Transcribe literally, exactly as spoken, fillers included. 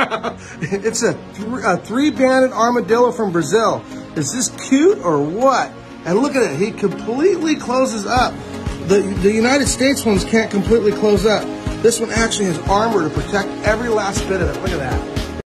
It's a, th a three-banded armadillo from Brazil. Is this cute or what? And look at it, he completely closes up. The, the United States ones can't completely close up. This one actually has armor to protect every last bit of it. Look at that.